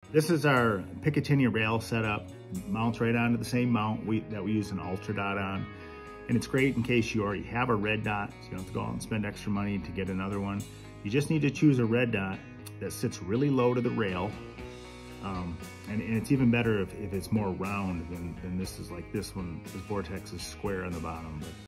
This is our Picatinny Rail setup. Mounts right onto the same mount that we use an Ultra Dot on. And it's great in case you already have a red dot, so you don't have to go out and spend extra money to get another one. You just need to choose a red dot that sits really low to the rail. And it's even better if it's more round than this is like this one. This Vortex is square on the bottom. But